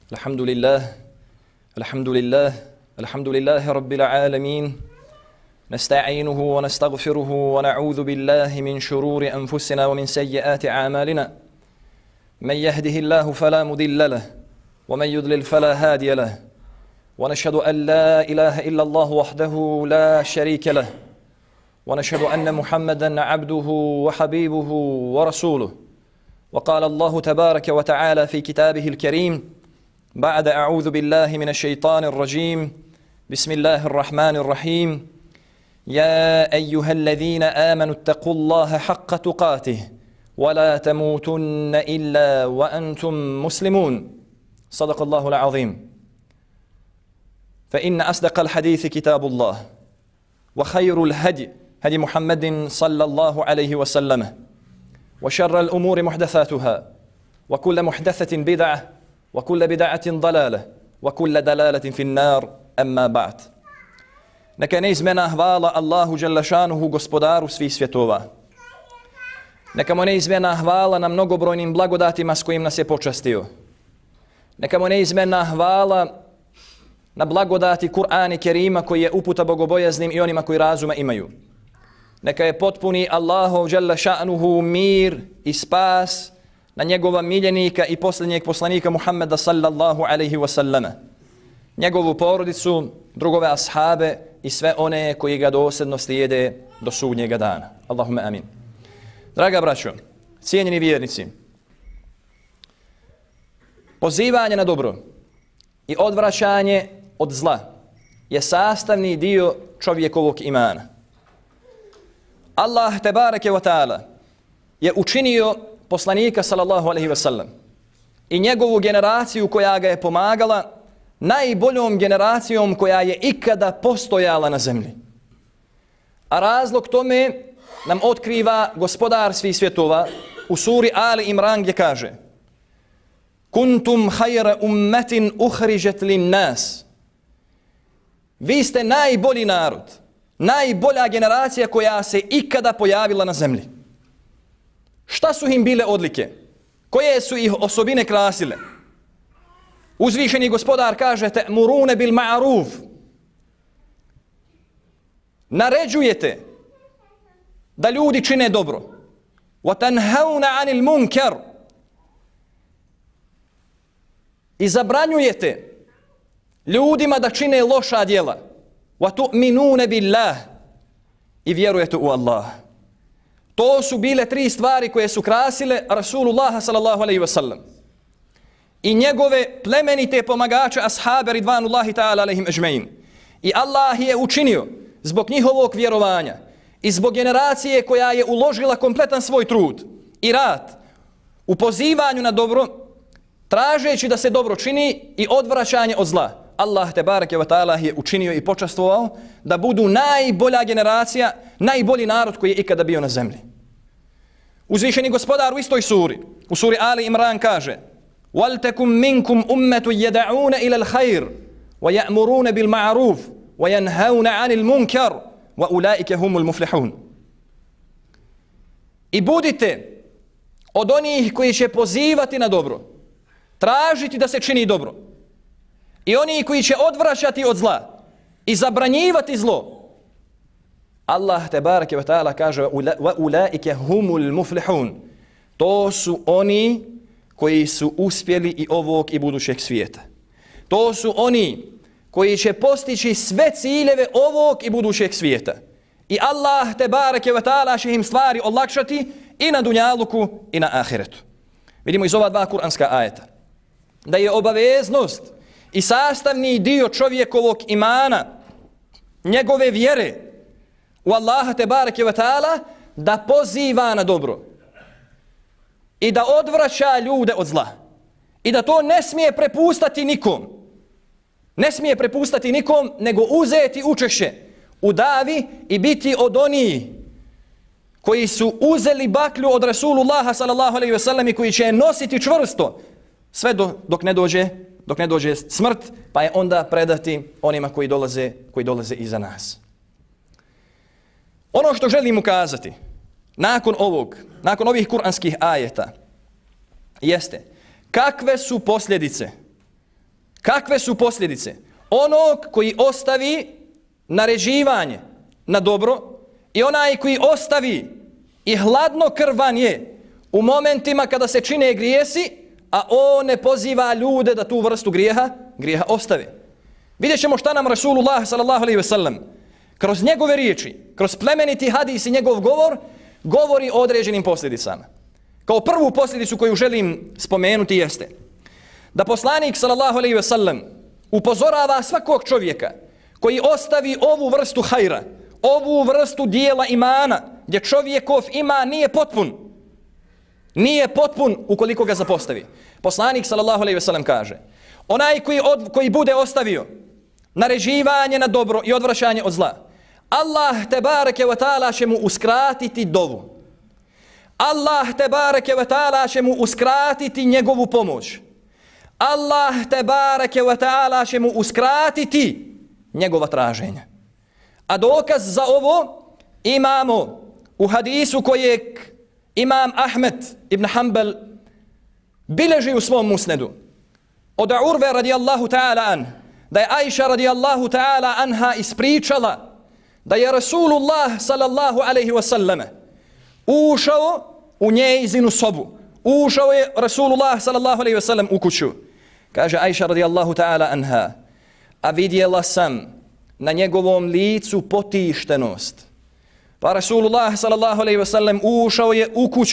الحمد لله رب العالمين نستعينه ونستغفره ونعوذ بالله من شرور أنفسنا ومن سيئات أعمالنا من يهده الله فلا مضل له ومن يضلل فلا هادي له ونشهد أن لا إله إلا الله وحده لا شريك له ونشهد أن محمدا عبده وحبيبه ورسوله وقال الله تبارك وتعالى في كتابه الكريم بعد أعوذ بالله من الشيطان الرجيم بسم الله الرحمن الرحيم يا أيها الذين آمنوا اتقوا الله حق تقاته ولا تموتن إلا وأنتم مسلمون صدق الله العظيم فإن أصدق الحديث كتاب الله وخير الهدي هدي محمد صلى الله عليه وسلم وشر الأمور محدثاتها وكل محدثة بدعة وكل بدعة ضلالة وكل دلالة في النار أما بعد Neka neizmjerna hvala Allahu Đelešanuhu, gospodaru svih svjetova. Neka mu neizmjerna hvala na mnogobrojnim blagodatima s kojim nas je počastio. Neka mu neizmjerna hvala na blagodati Kur'ana Kerima koji je uputa bogobojaznim i onima koji razuma imaju. Neka je potpuni Allahu Đelešanuhu mir i spas na njegova miljenika i posljednjeg poslanika Muhammeda sallallahu alaihi wasallama, njegovu porodicu, drugove ashabe i sve one koji ga dosljedno slijede do sudnjega dana. Allahumma amin. Draga braćo, cijenjeni vjernici, pozivanje na dobro i odvraćanje od zla je sastavni dio čovjekovog imana. Allah tebareke wa ta'ala je učinio poslanika sallallahu alaihi wasallam i njegovu generaciju koja ga je pomagala najboljom generacijom koja je ikada postojala na zemlji. A razlog tome nam otkriva gospodar svih svjetova u suri Ali Imran gdje kaže: Kuntum hajra ummetin uhrižet lin nas. Vi ste najbolji narod, najbolja generacija koja se ikada pojavila na zemlji. Šta su im bile odlike? Koje su ih osobine krasile? Uzvišeni gospodar kaže: Ta'murune bil ma'ruf. Naređujete da ljudi čine dobro. Wa tanhauna 'anil munkar. I zabranjujete ljudima da čine loša djela. Wa tu'minune billah. I vjerujete u Allaha. To su bile tri stvari koje su krasile Rasulullah sallallahu alaihi wasallam i njegove plemenite pomagače ashabe ridvanullahi ta'ala alaihim ejmein. I Allah je učinio zbog njihovog vjerovanja i zbog generacije koja je uložila kompletan svoj trud i rad u pozivanju na dobro, tražeći da se dobro čini i odvraćanje od zla. Allah tebareke wa ta'ala je učinio i počastvovao da budu najbolja generacija, najbolji narod koji je ikada bio na zemlji. Uzvišeni gospodar u istoj suri, u suri Ali Imran kaže: وَلْتَكُمْ مِنْكُمْ أُمَّةٌ يَدَعُونَ إِلَى الْخَيْرِ وَيَأْمُرُونَ بِالْمَعْرُوفِ وَيَنْهَوْنَ عَنِ الْمُنْكَرِ وَأُولَٰئِكَ هُمُ الْمُفْلِحُونَ. I budite od onih koji će pozivati na dobro, tražiti da se čini dobro, i oni koji će odvraćati od zla i zabranjivati zlo. Allah tebareke ve ta'ala kaže: وَأُولَٰئِكَ هُمُ الْمُفْلِحُونَ. To su oni koji su uspjeli i ovog i budućeg svijeta. To su oni koji će postići sve ciljeve ovog i budućeg svijeta. I Allah tebareke ve ta'ala će im stvari olakšati i na dunjaluku i na ahiretu. Vidimo iz ova dva kuranska ajeta da je obaveznost i sastavni dio čovjekovog imana, njegove vjere u Allaha tebareke ve ta'ala, da poziva na dobro i da odvraća ljude od zla. I da to ne smije prepustati nikom. Ne smije prepustati nikom, nego uzeti učešće u davi i biti od onih koji su uzeli baklju od Rasulullaha sallallahu alaihi ve sellem i koji će nositi čvrsto sve dok ne dođe smrt, pa je onda predati onima koji dolaze iza nas. Ono što želim ukazati nakon ovih kuranskih ajeta jeste kakve su posljedice Kakve su posljedice onog koji ostavi naređivanje na dobro i onaj koji ostavi i hladnokrvan je u momentima kada se čine grijesi, a on ne poziva ljude da tu vrstu grijeha ostave. Vidjet ćemo šta nam Rasulullah sallallahu alejhi ve sellem kroz njegove riječi, kroz plemeniti hadis i njegov govor govori o određenim posljedicama. Kao prvu posljedicu koju želim spomenuti jeste da poslanik sallallahu alejhi ve sellem upozorava svakog čovjeka koji ostavi ovu vrstu hajra, ovu vrstu dijela imana, gdje čovjekov iman nije potpun ukoliko ga zapostavi. Poslanik sallallahu alejhi ve sellem kaže: onaj koji bude ostavio naređivanje na dobro i odvraćanje od zla, Allah tebareke ve taala će mu uskratiti dovu. Allah tebareke ve taala će mu uskratiti njegovu pomoć. Allah tebareke ve taala će mu uskratiti njegova traženja. A dokaz za ovo imamo u hadisu kojeg Imam Ahmed ibn Hanbal bileži u svom musnedu od Urve radijallahu ta'ala an, da je Aisha radijallahu ta'ala anha ispričala da je Rasulullah sallallahu alaihi wasallam ušao u njezinu sobu. Ušao je Rasulullah sallallahu alaihi wasallam u kuću. Kaže Aisha radijallahu ta'ala anha: a vidjela sam na njegovom licu potištenost. Pa Rasulullah sallallahu alejhi ve sellem ušao je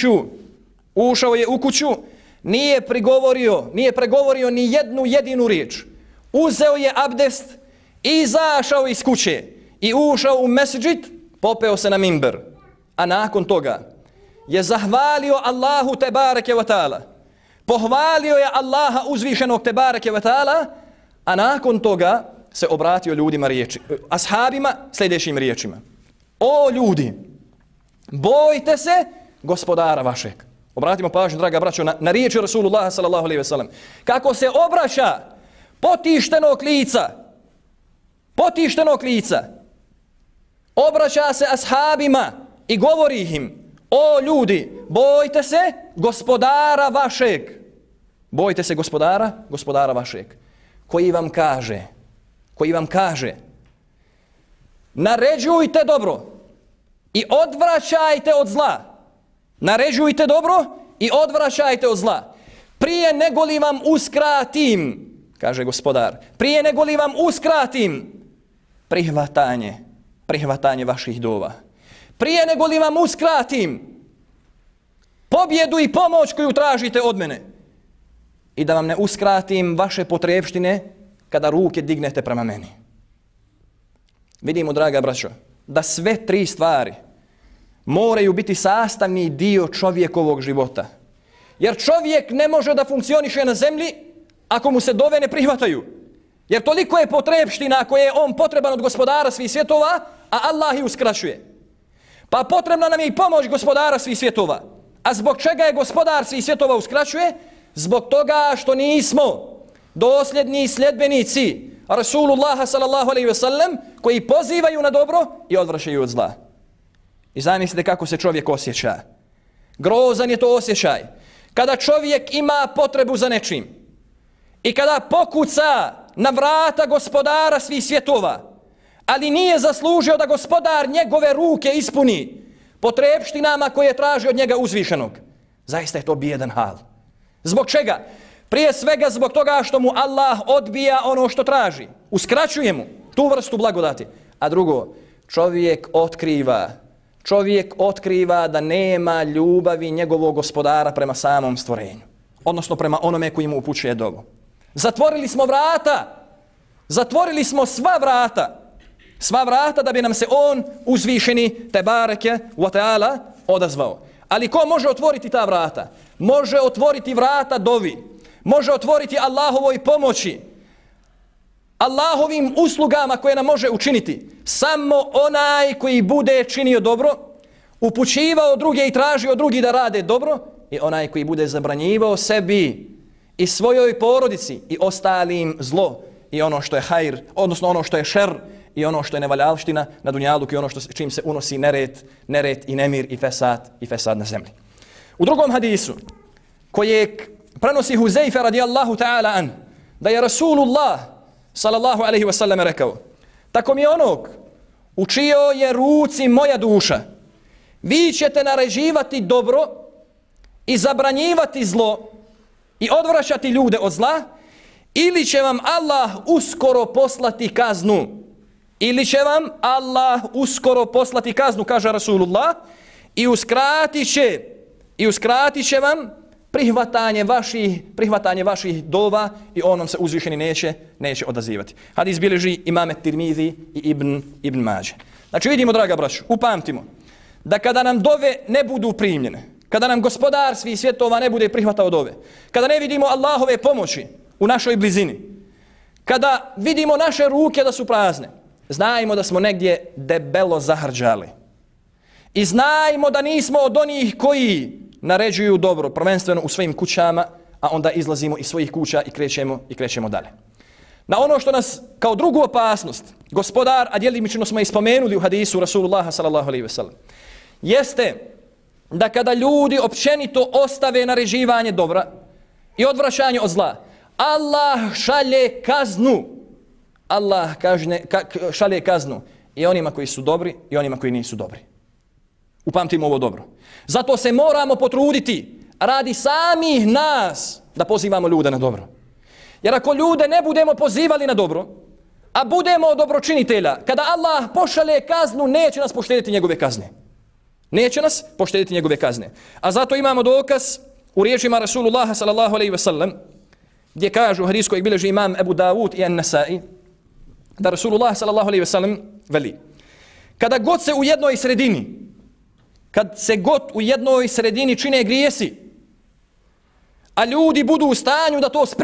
u kuću, nije pregovorio ni jednu jedinu riječ. Uzeo je abdest, izašao iz kuće i ušao u mesdžid, popeo se na mimber. A nakon toga je zahvalio Allahu tebareke ve taala, pohvalio je Allaha uzvišenog tebareke ve taala, a nakon toga se obratio ljudima ashabima sljedećim riječima: o ljudi, bojte se gospodara vašeg. Obratimo pažnju, draga braćo, na riječi Rasulullah sallallahu alejhi ve sellem. Kako se obraća potištenog lica, obraća se ashabima i govori im: o ljudi, bojte se gospodara vašeg. Bojte se gospodara vašeg. Koji vam kaže: naređujte dobro i odvraćajte od zla. Naređujte dobro i odvraćajte od zla. Prije nego li vam uskratim, kaže gospodar, prije nego li vam uskratim prihvatanje vaših dova. Prije nego li vam uskratim pobjedu i pomoć koju tražite od mene. I da vam ne uskratim vaše potrebštine kada ruke dignete prema meni. Vidimo, draga braćo, da sve tri stvari moraju biti sastavni dio čovjekovog života. Jer čovjek ne može da funkcioniše na zemlji ako mu se dove ne prihvataju. Jer toliko je potrebština koje je on potreban od gospodara svih svjetova, a Allah ih uskraćuje. Pa potrebna nam je i pomoć gospodara svih svjetova. A zbog čega je gospodar svih svjetova uskraćuje? Zbog toga što nismo dosljedni sljedbenici Rasulullaha sallallahu alejhi ve sellem koji pozivaju na dobro i odvraćaju od zla. I zamislite kako se čovjek osjeća. Grozan je to osjećaj. Kada čovjek ima potrebu za nečim i kada pokuca na vrata gospodara svih svjetova, ali nije zaslužio da gospodar njegove ruke ispuni potrebštinama koje traži od njega uzvišenog. Zaista je to bijedan hal. Zbog čega? Prije svega zbog toga što mu Allah odbija ono što traži. Uskraćuje mu tu vrstu blagodati. A drugo, čovjek otkriva da nema ljubavi njegovog gospodara prema samom stvorenju. Odnosno prema onome koji mu upućuje dovu. Zatvorili smo sva vrata da bi nam se on uzvišeni tebareke wa ta'ala odazvao. Ali ko može otvoriti ta vrata? Može otvoriti vrata dovi. Može otvoriti Allahovoj pomoći, Allahovim uslugama koje nam može učiniti. Samo onaj koji bude činio dobro, upućivao druge i tražio drugi da rade dobro, i onaj koji bude zabranjivao sebi i svojoj porodici i ostalim zlo i ono što je hajr, odnosno ono što je šer i ono što je nevaljalština na dunjaluk i ono čim se unosi nered i nemir i fesad na zemlji. U drugom hadisu kojeg prenosi Huzeyfe radijallahu ta'ala an, da je Rasulullah sallallahu alaihi wasallam rekao: tako mi onog u čijoj je ruci moja duša, vi ćete naređivati dobro i zabranjivati zlo i odvraćati ljude od zla, ili će vam Allah uskoro poslati kaznu. Ili će vam Allah uskoro poslati kaznu, kaže Rasulullah, i uskratit će vam prihvatanje vaših dova i onom se uzvišeni neće odazivati. Hadis bilježi Imam Tirmizi i Ibn Mađe. Znači vidimo, draga braćo, upamtimo da kada nam dove ne budu primljene, kada nam Gospodar svih svjetova ne bude prihvatao dove, kada ne vidimo Allahove pomoći u našoj blizini, kada vidimo naše ruke da su prazne, znajmo da smo negdje debelo zahrđali. I znajmo da nismo od onih koji naređuju dobro, prvenstveno u svojim kućama, a onda izlazimo iz svojih kuća i krećemo dalje. Na ono što nas kao drugu opasnost, Gospodar, a djelimično smo i spomenuli u hadisu Rasulullaha sallallahu alaihi wasallam, jeste da kada ljudi općenito ostave naređivanje dobra i odvraćanje od zla, Allah šalje kaznu. Allah šalje kaznu i onima koji su dobri i onima koji nisu dobri. Upamtimo ovo dobro. Zato se moramo potruditi radi samih nas da pozivamo ljude na dobro. Jer ako ljude ne budemo pozivali na dobro, a budemo od dobročinitelja, kada Allah pošalje kaznu, neće nas poštediti njegove kazne. Neće nas poštediti njegove kazne. A zato imamo dokaz u riječima Rasulullaha sallallahu alaihi wasallam, gdje kažu hadis kojeg bilježi imam Ebu Davud i An-Nasai, da Rasulullah sallallahu alaihi wasallam veli: kad se god u jednoj sredini čine grijesi, a ljudi budu u stanju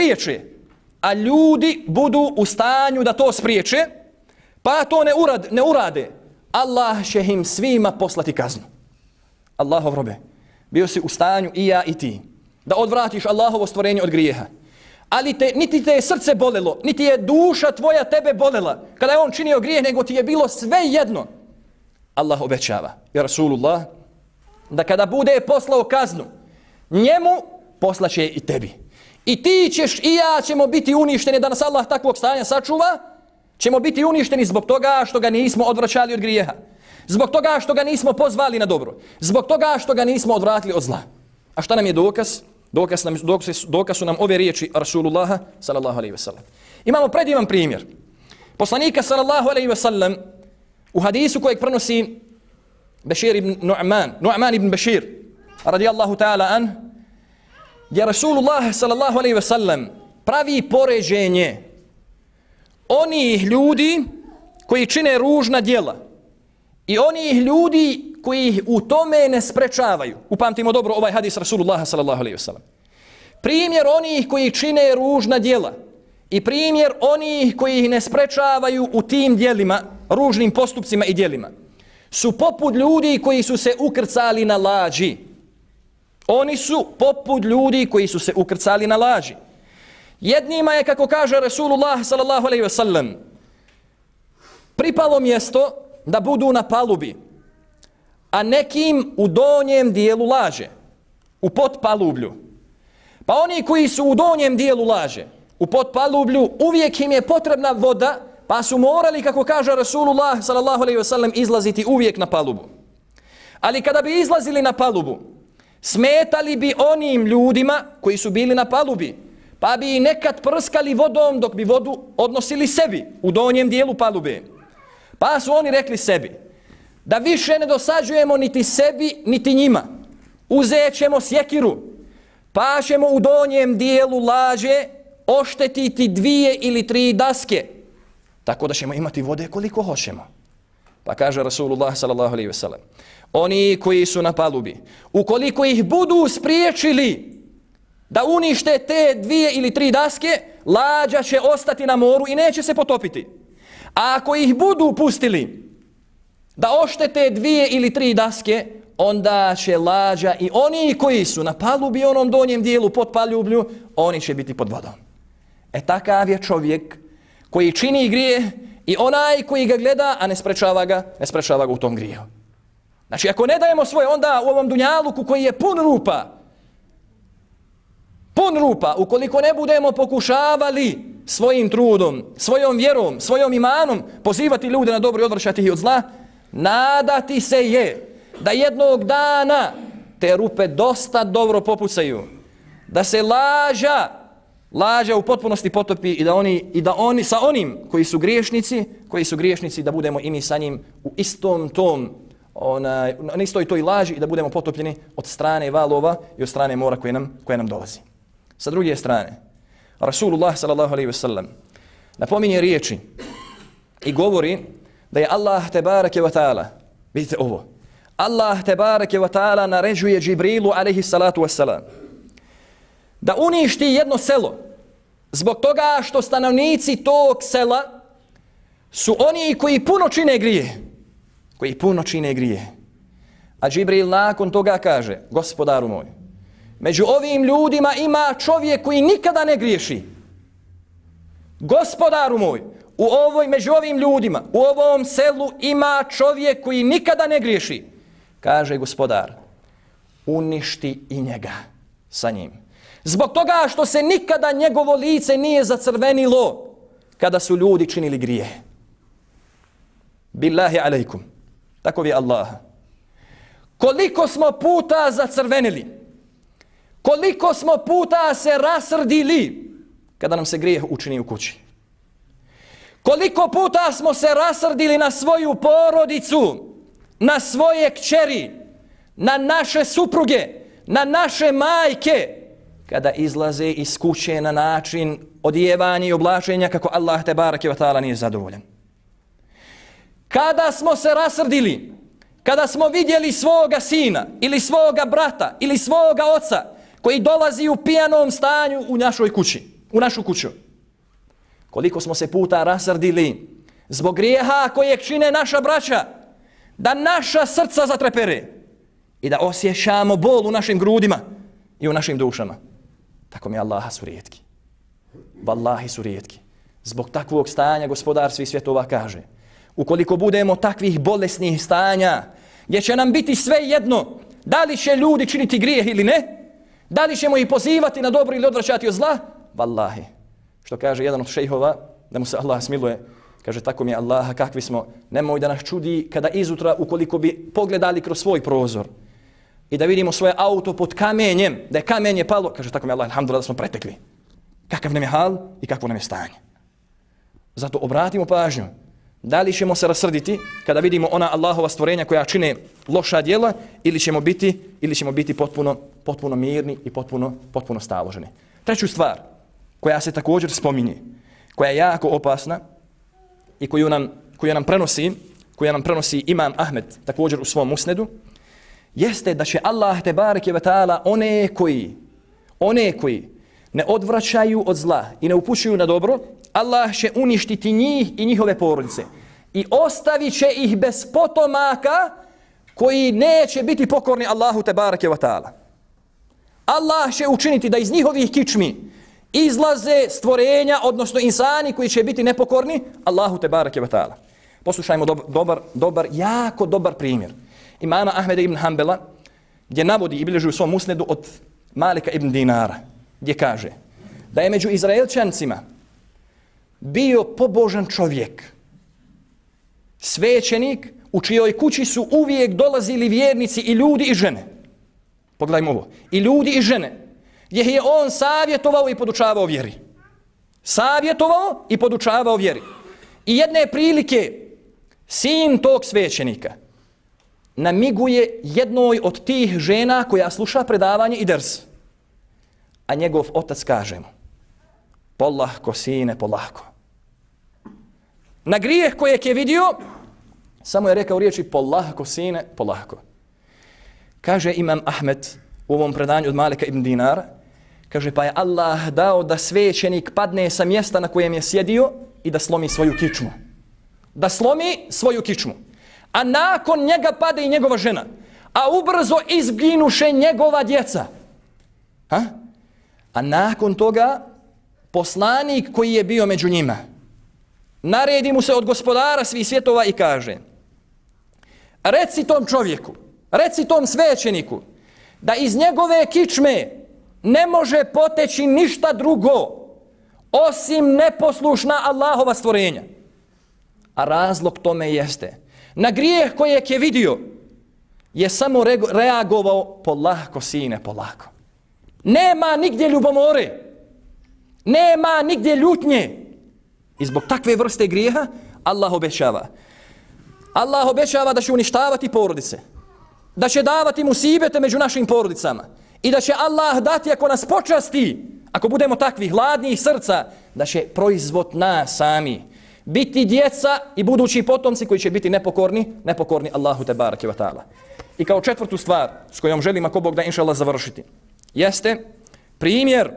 da to spriječe, pa to ne urade, Allah će im svima poslati kaznu. Allahov robe, bio si u stanju i ja i ti da odvratiš Allahovo stvorenje od grijeha, ali niti te je srce bolelo, niti je duša tvoja tebe bolela kada je on činio grijeh, nego ti je bilo sve jedno. Allah obećava, i Rasulullah, da kada bude poslao kaznu, njemu poslaće i tebi. I ti ćeš i ja ćemo biti uništeni, da nas Allah takvog stanja sačuva, ćemo biti uništeni zbog toga što ga nismo odvraćali od grijeha, zbog toga što ga nismo pozvali na dobro, zbog toga što ga nismo odvratili od zla. A šta nam je dokaz? Dokaz su nam ove riječi Rasulullaha sallallahu alaihi wasallam. Imamo predivan primjer poslanika sallallahu alaihi wasallam u hadisu kojeg prenosi Bešir ibn Nu'man ibn Bešir radijallahu ta'ala an, gdje Rasulullah sallallahu alaihi wasallam pravi poređenje onih ljudi koji čine ružna djela i onih ljudi koji ih u tome ne sprečavaju. Upamtimo dobro ovaj hadis Rasulullah sallallahu alaihi wasallam. Primjer onih koji čine ružna djela i primjer onih koji ih ne sprečavaju u tim djelima, ružnim postupcima i djelima, su poput ljudi koji su se ukrcali na lađi. Oni su poput ljudi koji su se ukrcali na lađi. Jednima je, kako kaže Rasulullah sallallahu alaihi wasallam, pripalo mjesto da budu na palubi, a nekim u donjem dijelu laže, u potpalublju. Pa oni koji su u donjem dijelu laže, u potpalublju, uvijek im je potrebna voda, pa su morali, kako kaže Rasulullah sallallahu alaihi wasallam, izlaziti uvijek na palubu. Ali kada bi izlazili na palubu, smetali bi onim ljudima koji su bili na palubi, pa bi i nekad prskali vodom dok bi vodu odnosili sebi u donjem dijelu palube. Pa su oni rekli sebi da više ne dosađujemo niti sebi niti njima. Uzet ćemo sjekiru, pa ćemo u donjem dijelu lađe oštetiti 2 ili 3 daske, tako da ćemo imati vode koliko hoćemo. Pa kaže Rasulullah sallallahu alaihi wasallam, oni koji su na palubi, ukoliko ih budu spriječili da unište te 2 ili 3 daske, lađa će ostati na moru i neće se potopiti. A ako ih budu pustili da oštete 2 ili 3 daske, onda će lađa i oni koji su na palubi, onom donjem dijelu pod paljublju, oni će biti pod vodom. Takav je čovjek koji čini grijeh i onaj koji ga gleda, a ne sprečava ga u tom grijehu. Znači, ako ne dajemo svoje, onda u ovom dunjaluku koji je pun rupa, ukoliko ne budemo pokušavali svojim trudom, svojom vjerom, svojom imanom pozivati ljude na dobro i odvraćati ih od zla, nadati se je da jednog dana te rupe dosta dobro popucaju, da se laža u potpunosti potopi i da oni sa onim koji su griješnici da budemo i mi sa njim u istom tom na istoj toj laži i da budemo potopljeni od strane valova i od strane mora koje nam dolazi. Sa druge strane, Rasulullah sallallahu alejhi ve sellem napominje riječi i govori da je Allah tebareke ve taala, vidite ovo, Allah tebareke ve taala naređuje Džibrilu alejhi salatu vesselam da uništi jedno selo zbog toga što stanovnici tog sela su oni koji puno čine grije. A Džibril nakon toga kaže, gospodaru moj, među ovim ljudima ima čovjek koji nikada ne griješi. Gospodaru moj, među ovim ljudima, u ovom selu ima čovjek koji nikada ne griješi. Kaže gospodar, uništi i njega sa njim. Zbog toga što se nikada njegovo lice nije zacrvenilo kada su ljudi činili grije. Billahi alejkum. Tako je Allah. Koliko smo puta zacrvenili, koliko smo puta se rasrdili kada nam se grijeh učini u kući. Koliko puta smo se rasrdili na svoju porodicu, na svoje kćeri, na naše supruge, na naše majke, kada izlaze iz kuće na način odijevanja i oblačenja kako Allah tebareke ve taala nije zadovoljan. Kada smo se rasrdili, kada smo vidjeli svoga sina ili svoga brata ili svoga oca koji dolazi u pijanom stanju u našu kuću. Koliko smo se puta rasrdili zbog grijeha kojeg čine naša braća, da naša srca zatrepere i da osjećamo bol u našim grudima i u našim dušama. Tako mi Allaha su rijetki. Wallahi su rijetki. Zbog takvog stanja gospodar svih svjetova kaže, ukoliko budemo takvih bolesnih stanja, gdje će nam biti sve jedno, da li će ljudi činiti grijeh ili ne, da li ćemo ih pozivati na dobro ili odvraćati od zla, wallahi, što kaže jedan od šejhova, da mu se Allah smiluje, kaže, tako mi je Allaha, kakvi smo, nemoj da nas čudi kada izutra, ukoliko bi pogledali kroz svoj prozor i da vidimo svoje auto pod kamenjem, da je kamenje palo, kaže, tako mi je Allah, alhamdulillah, da smo pretekli. Kakav nam je hal i kakvo nam je stanje. Zato obratimo pažnju, da li ćemo se rasrditi kada vidimo ona Allahova stvorenja koja čine loša djela ili ćemo biti potpuno mirni i potpuno staloženi. Treću stvar koja se također spominje, koja je jako opasna i koju nam prenosi Imam Ahmed također u svom musnedu, jeste da će Allah tebareke ve taala one koji ne odvraćaju od zla i ne upućuju na dobro, Allah će uništiti njih i njihove porodice i ostavit će ih bez potomaka koji neće biti pokorni Allahu tebareke ve taala. Allah će učiniti da iz njihovih kičmi izlaze stvorenja, odnosno insani koji će biti nepokorni Allahu tebareke ve taala. Poslušajmo jako dobar primjer imama Ahmeda ibn Hanbala, gdje navodi i bilježi u svom musnedu od Malika ibn Dinara, gdje kaže da je među Izraelčancima bio pobožan čovjek, svećenik u čijoj kući su uvijek dolazili vjernici i ljudi i žene. Pogledajmo ovo. I ljudi i žene, gdje je on savjetovao i podučavao vjeri. Savjetovao i podučavao vjeri. I jedne prilike sin tog svećenika namiguje jednoj od tih žena koja sluša predavanje i ders. A njegov otac kaže mu, polahko sine, polahko. Na grijeh kojeg je vidio, samo je rekao riječi polahko sine, polahko. Kaže Imam Ahmed u ovom predanju od Malika ibn Dinara, kaže, pa je Allah dao da svećenik padne sa mjesta na kojem je sjedio i da slomi svoju kičmu. Da slomi svoju kičmu. A nakon njega pade i njegova žena. A ubrzo izginuše njegova djeca. A nakon toga poslanik koji je bio među njima naredi mu se od gospodara svih svjetova i kaže, reci tom čovjeku, reci tom svećeniku da iz njegove kičme ne može poteći ništa drugo osim neposlušna Allahova stvorenja. A razlog tome jeste, na grijeh kojeg je vidio, je samo reagovao polako, sine, polako. Nema nigdje ljubomore, nema nigdje ljutnje. I zbog takve vrste grijeha Allah obećava. Allah obećava da će uništavati porodice, da će davati musibete među našim porodicama i da će Allah dati, ako nas počasti, ako budemo takvi hladnih srca, da će proizvod nas sami biti djeca i budući potomci koji će biti nepokorni Allahu te barake wa ta'ala. I kao četvrtu stvar s kojom želim, ako Bog da, inša Allah, završiti, jeste primjer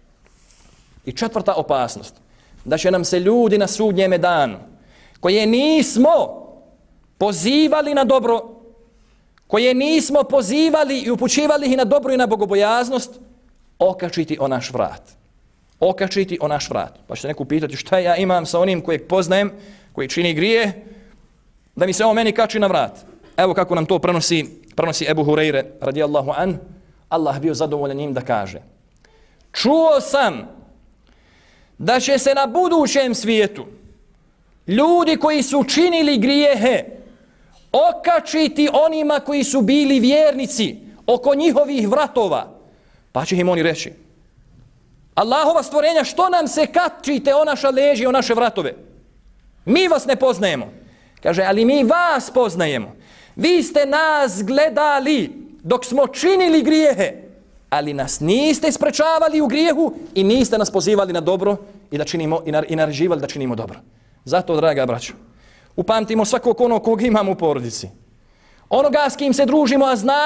i četvrta opasnost, da će nam se ljudi na sudnjeme danu, koje nismo pozivali na dobro, koje nismo pozivali i upućivali ih na dobro i na bogobojaznost, okačiti o naš vrat. Okačiti o naš vrat. Pa ćete neko pitati šta ja imam sa onim kojeg poznajem, koji čini grije, da mi se on meni kači na vrat. Evo kako nam to prenosi Ebu Hureyre radijallahu an. Allah bio zadovoljan njim da kaže: čuo sam da će se na budućem svijetu ljudi koji su činili grijehe okačiti onima koji su bili vjernici oko njihovih vratova. Pa će im oni reći: Allahova stvorenja, što nam se kačite o naša leđa i o naše vratove? Mi vas ne poznajemo. Kaže: ali mi vas poznajemo. Vi ste nas gledali dok smo činili grijehe, ali nas niste sprečavali u grijehu i niste nas pozivali na dobro i da činimo i naređivali da činimo dobro. Zato, draga braćo, upamtimo svakog onog kog imamo u porodici, onoga s kim se družimo,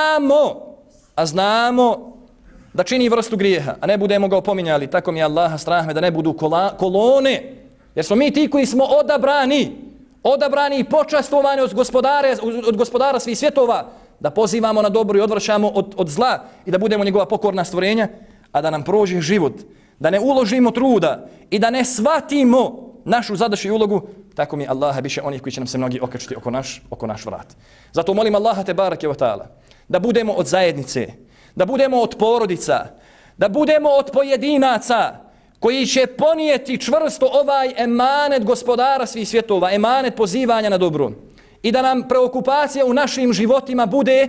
a znamo da čini vrstu grijeha, a ne budemo ga opominjali, tako mi je Allaha strah me da ne budu kolone, jer smo mi ti koji smo odabrani i počastvovani od gospodara svih svjetova, da pozivamo na dobro i odvraćamo od zla i da budemo njegova pokorna stvorenja, a da nam prođe život, da ne uložimo truda i da ne shvatimo našu zadaću i ulogu, tako mi Allaha biće onih koji će nam se mnogi okačiti oko naš vrat. Zato molim Allaha te barake wa ta'ala da budemo od zajednice, da budemo od porodica, da budemo od pojedinaca koji će ponijeti čvrsto ovaj emanet gospodara svih svjetova, emanet pozivanja na dobro. I da nam preokupacija u našim životima bude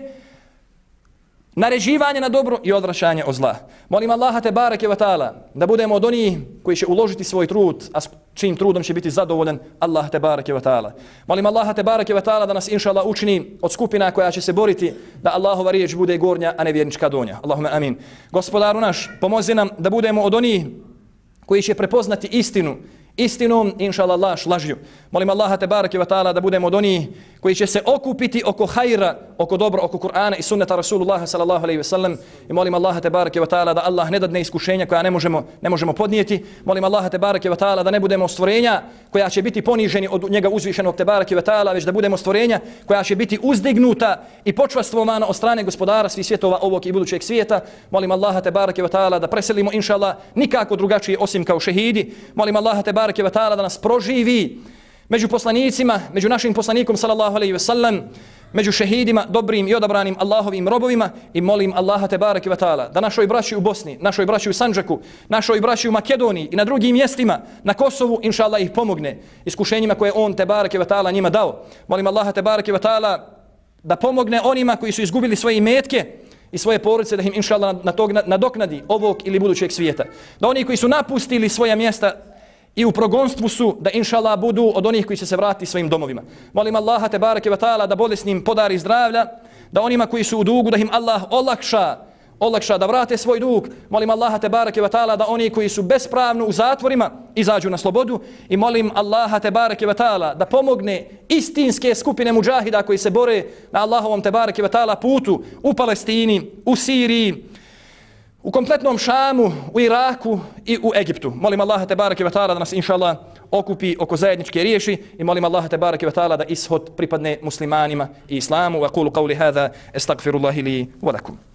naređivanje na dobro i odvraćanje od zla. Molim Allaha te barake wa ta'ala da budemo od onih koji će uložiti svoj trud, a s čijim trudom će biti zadovoljan Allah te barake wa ta'ala. Molim Allaha te barake wa ta'ala da nas inša Allah učini od skupina koja će se boriti da Allahova riječ bude gornja, a ne vjernička donja. Allahume amin. Gospodaru naš, pomozi nam da budemo od onih koji će prepoznati istinom, inša Allah, lažju. Molim Allaha te barake wa ta'ala da budemo od onih koji će se okupiti oko hajra, oko dobro, oko Kur'ana i sunneta Rasulullaha sallallahu alaihi ve sellem. I molim Allaha te barake wa ta'ala da Allah ne dadne iskušenja koja ne možemo podnijeti. Molim Allaha te barake wa ta'ala da ne budemo stvorenja koja će biti poniženi od njega uzvišenog te barake wa ta'ala, već da budemo stvorenja koja će biti uzdignuta i počastvovana od strane gospodara svih svjetova ovog i budućeg svijeta. Molim Allaha te barake wa ta'ala da preselimo inša Allah nikako drugačije osim kao šehidi. Molim Allaha te barake wa ta'ala da nas proživi među poslanicima, među našim poslanikom sallallahu alejhi ve sellem, među šehidima, dobrim i odabranim Allahovim robovima. I molim Allaha te bareke ve taala da našoj braći u Bosni, našoj braći u Sandžaku, našoj braći u Makedoniji i na drugim mjestima, na Kosovu, inshallah ih pomogne iskušenjima koje on te bareke ve taala njima dao. Molim Allaha te bareke ve taala da pomogne onima koji su izgubili svoje imetke i svoje porodice, da im inshallah nadoknadi ovog ili budućeg svijeta. Da oni koji su napustili svoja mjesta i u progonstvu su, da inšallah budu od onih koji će se vratiti svojim domovima. Molim Allaha te bareke ve taala da bolesnim podari zdravlja, da onima koji su u dugu da im Allah olakša da vrate svoj dug. Molim Allaha te bareke ve taala da oni koji su bespravno u zatvorima izađu na slobodu. I molim Allaha te bareke ve taala da pomogne istinske skupine mudžahida koji se bore na Allahovom te bareke ve taala putu u Palestini, u Siriji, u kompletnom Šamu, u Iraku i u Egiptu. Molim Allaha te bareke ve taala da nas inshallah okupi oko zajedničke riječi i molim Allaha te bareke ve taala da ishod pripadne muslimanima i islamu. Wa qulu qawli hadha astaghfirullahi li wa lakum.